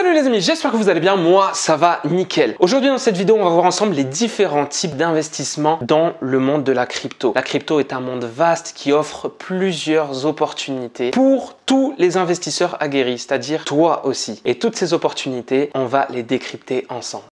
Salut les amis, j'espère que vous allez bien, moi ça va nickel. Aujourd'hui dans cette vidéo on va voir ensemble les différents types d'investissements dans le monde de la crypto. La crypto est un monde vaste qui offre plusieurs opportunités pour tous les investisseurs aguerris, c'est-à-dire toi aussi. Et toutes ces opportunités, on va les décrypter ensemble.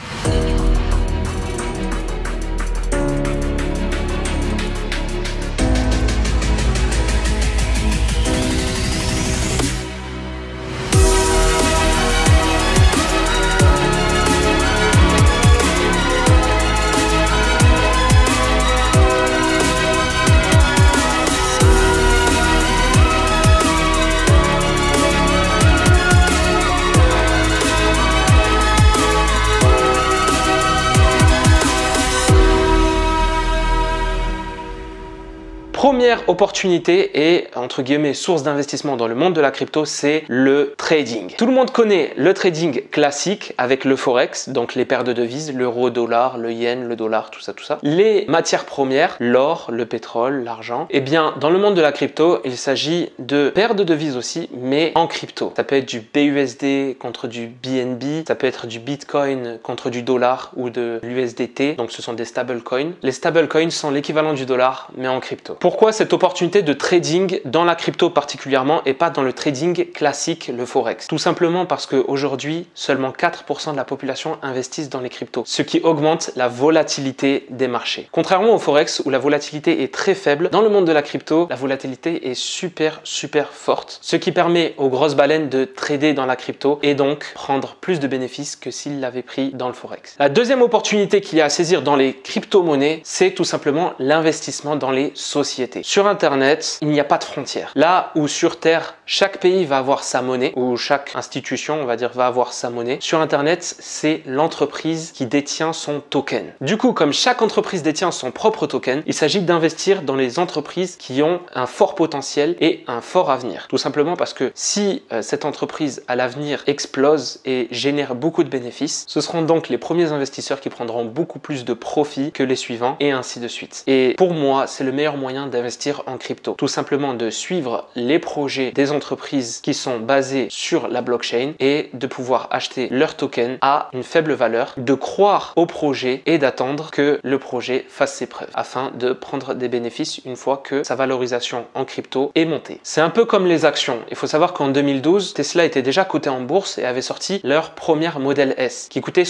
Première opportunité et entre guillemets source d'investissement dans le monde de la crypto, c'est le trading. Tout le monde connaît le trading classique avec le forex, donc les paires de devises, l'euro, dollar, le yen, le dollar, tout ça. Les matières premières, l'or, le pétrole, l'argent. Eh bien, dans le monde de la crypto, il s'agit de paires de devises aussi, mais en crypto. Ça peut être du BUSD contre du BNB, ça peut être du Bitcoin contre du dollar ou de l'USDT, donc ce sont des stablecoins. Les stablecoins sont l'équivalent du dollar, mais en crypto. Pourquoi cette opportunité de trading dans la crypto particulièrement et pas dans le trading classique, le forex? Tout simplement parce qu'aujourd'hui, seulement 4% de la population investissent dans les cryptos, ce qui augmente la volatilité des marchés. Contrairement au forex où la volatilité est très faible, dans le monde de la crypto, la volatilité est super forte, ce qui permet aux grosses baleines de trader dans la crypto et donc prendre plus de bénéfices que s'ils l'avaient pris dans le forex. La deuxième opportunité qu'il y a à saisir dans les crypto-monnaies, c'est tout simplement l'investissement dans les sociétés. Sur Internet, il n'y a pas de frontières. Là où sur Terre, chaque pays va avoir sa monnaie, ou chaque institution, on va dire, va avoir sa monnaie, sur Internet, c'est l'entreprise qui détient son token. Du coup, comme chaque entreprise détient son propre token, il s'agit d'investir dans les entreprises qui ont un fort potentiel et un fort avenir. Tout simplement parce que si cette entreprise à l'avenir explose et génère beaucoup de bénéfices, ce seront donc les premiers investisseurs qui prendront beaucoup plus de profit que les suivants et ainsi de suite. Et pour moi, c'est le meilleur moyen d'investir en crypto. Tout simplement de suivre les projets des entreprises qui sont basées sur la blockchain et de pouvoir acheter leur token à une faible valeur, de croire au projet et d'attendre que le projet fasse ses preuves afin de prendre des bénéfices une fois que sa valorisation en crypto est montée. C'est un peu comme les actions. Il faut savoir qu'en 2012, Tesla était déjà coté en bourse et avait sorti leur première Model S qui coûtait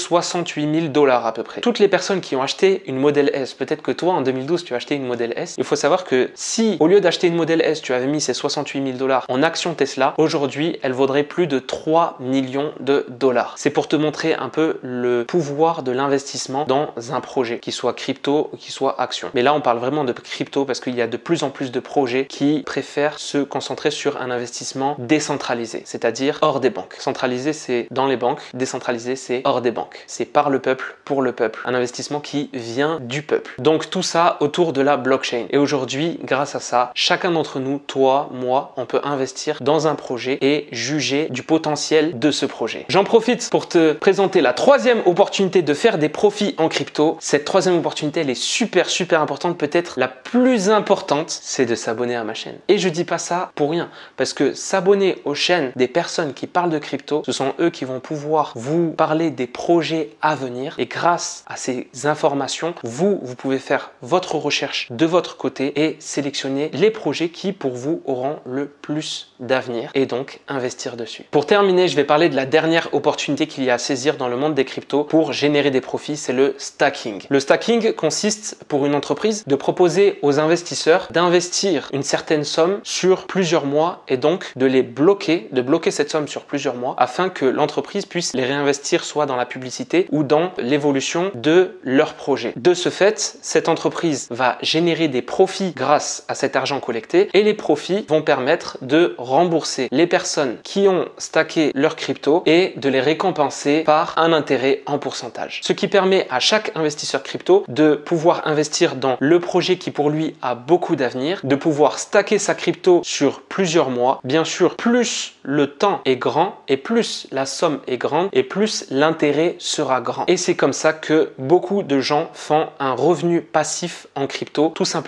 68 000 $ à peu près. Toutes les personnes qui ont acheté une Model S, peut-être que toi en 2012 tu as acheté une Model S, il faut savoir que si au lieu d'acheter une Model S, tu avais mis ces 68 000 $ en actions Tesla, aujourd'hui elle vaudrait plus de 3 millions de dollars. C'est pour te montrer un peu le pouvoir de l'investissement dans un projet, qu'il soit crypto ou qu'il soit action. Mais là on parle vraiment de crypto parce qu'il y a de plus en plus de projets qui préfèrent se concentrer sur un investissement décentralisé, c'est-à-dire hors des banques. Centralisé c'est dans les banques, décentralisé c'est hors des banques. C'est par le peuple, pour le peuple. Un investissement qui vient du peuple. Donc tout ça autour de la blockchain. Et aujourd'hui, grâce à ça, chacun d'entre nous, toi, moi, on peut investir dans un projet et juger du potentiel de ce projet. J'en profite pour te présenter la troisième opportunité de faire des profits en crypto. Cette troisième opportunité, elle est super importante, peut-être la plus importante, c'est de s'abonner à ma chaîne. Et je dis pas ça pour rien, parce que s'abonner aux chaînes des personnes qui parlent de crypto, ce sont eux qui vont pouvoir vous parler des projets à venir et grâce à ces informations, vous pouvez faire votre recherche de votre côté et sélectionner les projets qui pour vous auront le plus d'avenir et donc investir dessus. Pour terminer, je vais parler de la dernière opportunité qu'il y a à saisir dans le monde des cryptos pour générer des profits, c'est le stacking. Le stacking consiste pour une entreprise de proposer aux investisseurs d'investir une certaine somme sur plusieurs mois et donc de les bloquer, de bloquer cette somme sur plusieurs mois afin que l'entreprise puisse les réinvestir soit dans la publicité ou dans l'évolution de leur projet. De ce fait, cette entreprise va générer des profits grâce à cet argent collecté et les profits vont permettre de rembourser les personnes qui ont stacké leur crypto et de les récompenser par un intérêt en pourcentage. Ce qui permet à chaque investisseur crypto de pouvoir investir dans le projet qui pour lui a beaucoup d'avenir, de pouvoir stacker sa crypto sur plusieurs mois. Bien sûr, plus le temps est grand et plus la somme est grande et plus l'intérêt sera grand. Et c'est comme ça que beaucoup de gens font un revenu passif en crypto, tout simplement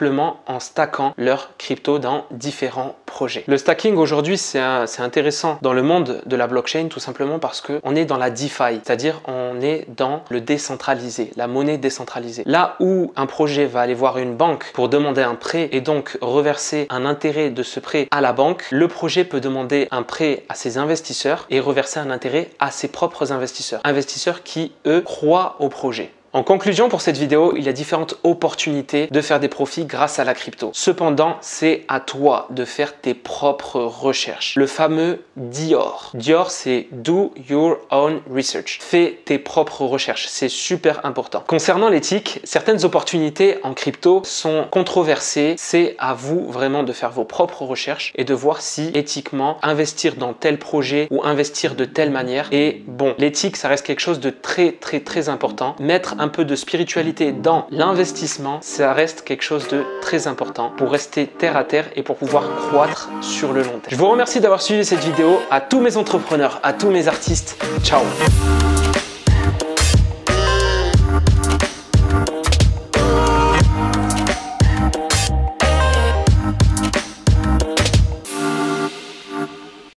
en stackant leur crypto dans différents projets. Le stacking aujourd'hui, c'est intéressant dans le monde de la blockchain tout simplement parce qu'on est dans la DeFi, c'est-à-dire on est dans le décentralisé, la monnaie décentralisée. Là où un projet va aller voir une banque pour demander un prêt et donc reverser un intérêt de ce prêt à la banque, le projet peut demander un prêt à ses investisseurs et reverser un intérêt à ses propres investisseurs. Investisseurs qui, eux, croient au projet. En conclusion, pour cette vidéo, il y a différentes opportunités de faire des profits grâce à la crypto. Cependant, c'est à toi de faire tes propres recherches. Le fameux DIOR. DIOR, c'est Do Your Own Research. Fais tes propres recherches. C'est super important. Concernant l'éthique, certaines opportunités en crypto sont controversées. C'est à vous vraiment de faire vos propres recherches et de voir si éthiquement investir dans tel projet ou investir de telle manière est bon. L'éthique, ça reste quelque chose de très important. Mettre un peu de spiritualité dans l'investissement, ça reste quelque chose de très important pour rester terre à terre et pour pouvoir croître sur le long terme. Je vous remercie d'avoir suivi cette vidéo. À tous mes entrepreneurs, à tous mes artistes, ciao!